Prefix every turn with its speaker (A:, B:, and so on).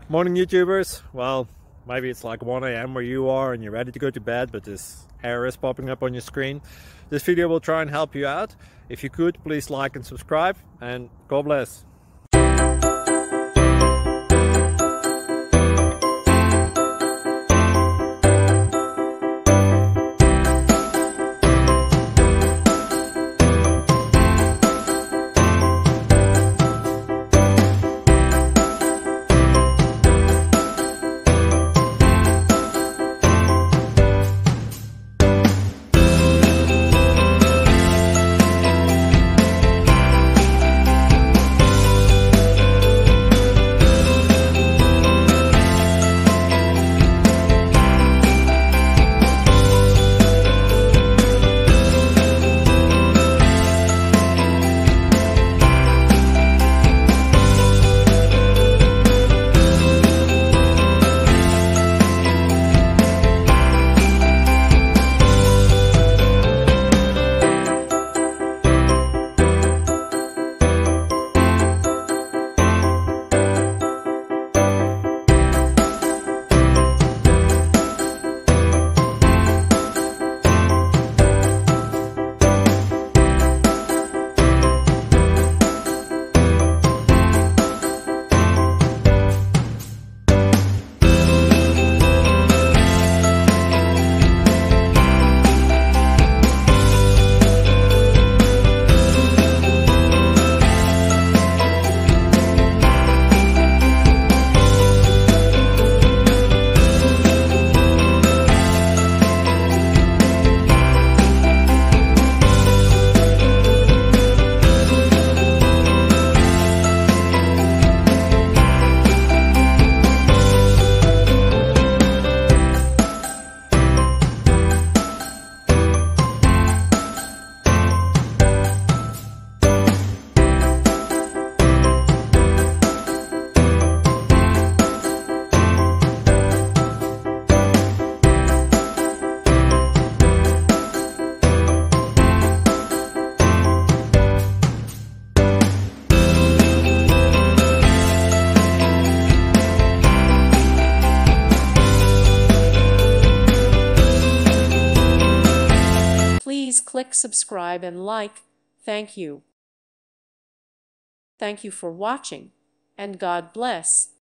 A: Morning YouTubers. Well, maybe it's like 1 a.m. where you are and you're ready to go to bed, but this error is popping up on your screen. This video will try and help you out. If you could, please like and subscribe, and God bless.
B: Please click subscribe and like. Thank you. Thank you for watching, and God bless.